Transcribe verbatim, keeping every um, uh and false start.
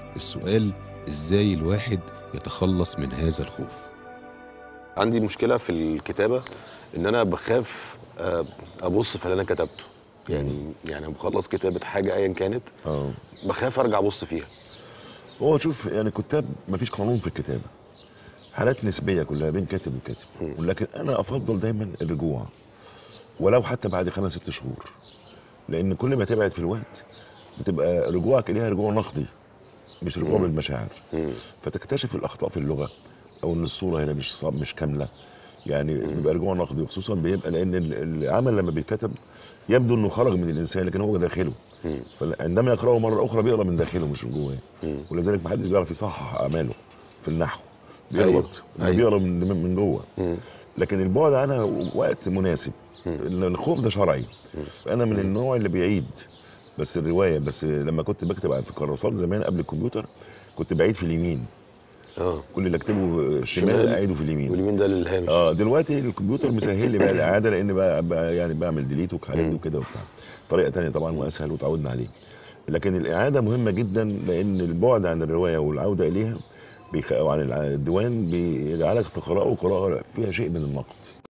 السؤال إزاي الواحد يتخلص من هذا الخوف؟ عندي مشكلة في الكتابة إن أنا باخاف آآ أبُص في اللي أنا كتبته، يعني يعني أنا باخلّص كتابة حاجة أيًا كانت، آه. باخاف أرجع أبُص فيها. هو شوف يعني الكُتّاب ما فيش قانون في الكتابة، حالات نسبية كلّها بين كاتب وكاتب، إمم. ولكن أنا أفضّل دايمًا الرجوع، ولو حتى بعد خمس، ست شهور، لإن كل ما تبعد في الوقت بتبقى رجوعك إليها رجوع نقدي، مش رجوع إمم. بالمشاعر، إمم. فتكتشف الأخطاء في اللغة أو إن الصورة هنا مش ص مش كاملة، يعني إمم. بيبقى رجوع نقدي، وخصوصًا بيبقى لإن ال العمل لمّا بيتكتب يبدو إنه خرج من الإنسان لكن هو داخله، إمم. فعندما يقرأه مرّة أخرى بيقرا من داخله مش من جواه، إمم. ولذلك ما حدش بيعرف يصحّح أعماله في النحو، أيوه، بيغلط، إنه أيوه. بيقرا من من من جوّه، إمم. لكن البُعد عنها وقت مناسب، إمم. لأن الخوف ده شرعي، إمم. فأنا من إمم. النوع اللي بيعيد، بس الرواية بس لمّا كنت باكتب ع في كراسات زمان قبل الكمبيوتر، كنت باعيد في اليمين، آه. كل اللي أكتبه شمال الشمال أعيده في اليمين. واليمين ده للهامش. آه، دلوقتي الكمبيوتر مسهّل لي بقى الإعادة لإن بقى بقى يعني باعمل delete والحاجات دي إمم. وكده وبتاع، طريقة تانية طبعًا إمم. وأسهل واتعودنا عليه، لكن الإعادة مهمة جدًا لإن البُعد عن الرواية والعودة إليها بيخ أو عن الع الديوان بيجعلك تقرأه قراءة فيها شيء من النقد.